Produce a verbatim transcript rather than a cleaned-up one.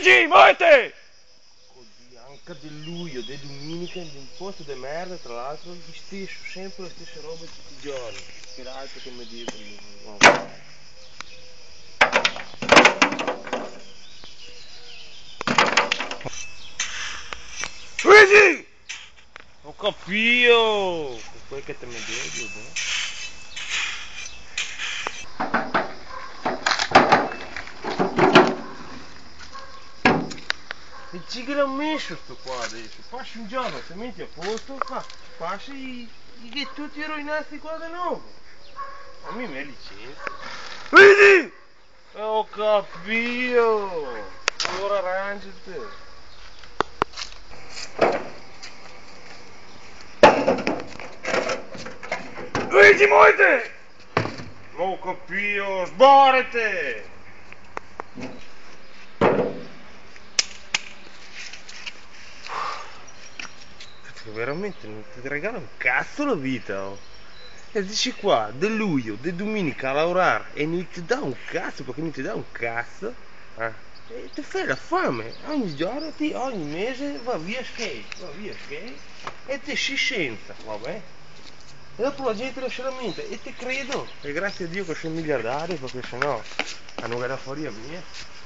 Luigi, muovete! Oddio, anche di luglio, di domenica, in un posto di merda, tra l'altro, di stesso, sempre la stessa roba tutti i giorni. Che l'altro che mi dicono. No. Luigi! Ho capito! Per quel che te mi dico, boh. E ci che l'ho messo sto qua adesso, passi un giorno, se metti a posto, qua, passi e che tutti rovinasti qua da nuovo. A me mi licenza. Luigi! Ho capito! Allora arrangiati. Luigi, muovete! Ho capito, sborrate! Cazzo, veramente non ti regala un cazzo la vita, oh. E dici qua, del luglio, di domenica a lavorare e non ti dà un cazzo, perché non ti dà un cazzo, eh? E ti fai la fame, ogni giorno, ti, ogni mese va via skate, va via skate e ti si senza, vabbè. E dopo la gente lascia la mente e ti credo, e grazie a Dio che sono miliardario, perché sennò hanno guerra fuori a mia.